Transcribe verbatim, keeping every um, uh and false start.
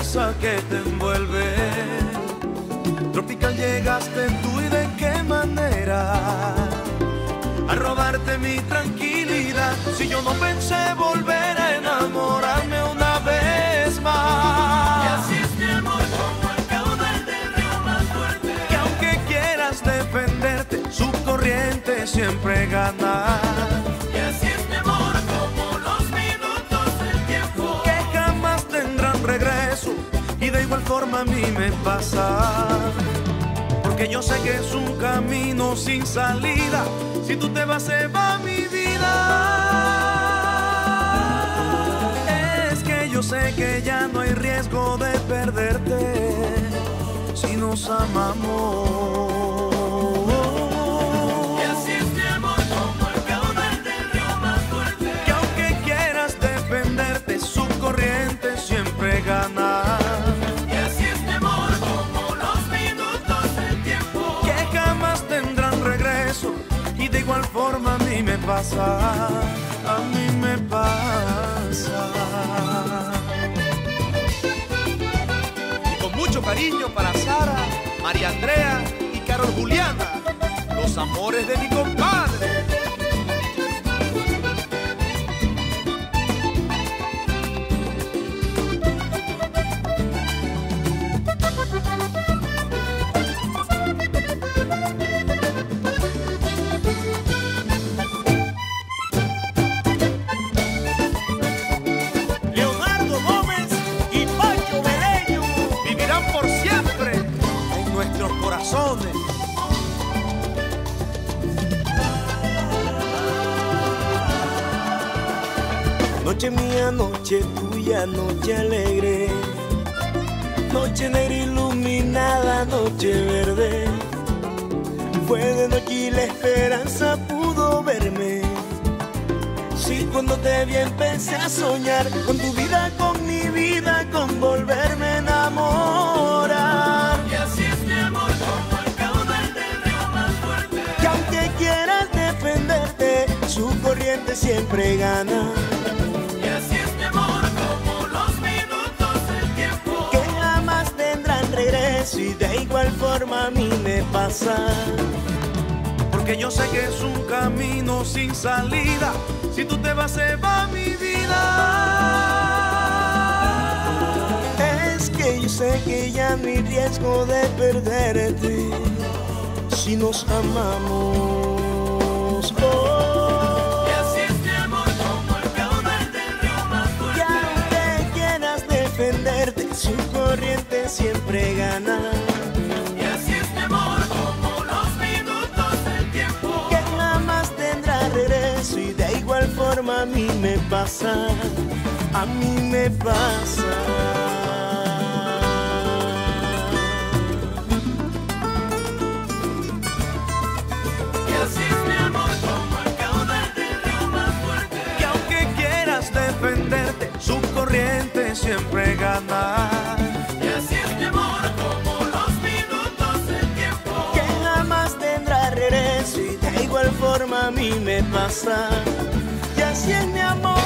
brisa que te envuelve. Tropical llegaste tú y de qué manera a robarte mi tranquilidad. Si yo no pensé volver a enamorarme una vez más. Y así es mi amor como el caudal del río más fuerte, Que aunque quieras defenderte, su corriente siempre gana. y así es mi amor como los minutos del tiempo, Que jamás tendrán regreso y de igual forma a mí me pasa. Porque yo sé que es un camino sin salida. Si tú te vas, se va mi vida. Es que yo sé que ya no hay riesgo de perderte si nos amamos. y así es mi amor como el caudal del río más fuerte, Que aunque quieras defenderte, su corriente siempre gana. y así es mi amor como los minutos del tiempo, Que jamás tendrán regreso y de igual forma a mí me pasa, a mí me pasa. Y con mucho cariño para Sara, María Andrea y Carol Juliana, los amores de mi compadre. Leonardo Gómez y Pancho Beleño vivirán por siempre en nuestros corazones. Noche mía, noche tuya, noche alegre, noche negra iluminada, noche verde. Fue de noche y la esperanza pudo verme. Sí, cuando te vi empecé a soñar con tu vida, con mi vida, con volverme a enamorar. y así es mi amor como el caudal del río más fuerte, Que aunque quieras defenderte, su corriente siempre gana. y así es mi amor como los minutos del tiempo, Que jamás tendrán regreso y de igual forma a mí me pasa. Porque yo sé que es un camino sin salida. Si tú te vas, se va mi vida. Es que yo sé que ya no hay riesgo de perderte si nos amamos. Oh. y así es mi amor como el caudal del río más Que fuerte, aunque quieras defenderte, su corriente siempre gana. y así es mi amor como los minutos del tiempo, Que jamás tendrá regreso y de igual forma a mí me pasa, a mí me pasa. y así es mi amor como el caudal del río más fuerte, Que aunque quieras defenderte, su corriente siempre gana. y así es mi amor como los minutos del tiempo, Que jamás tendrá regreso y de igual forma a mí me pasa. Y así es mi amor.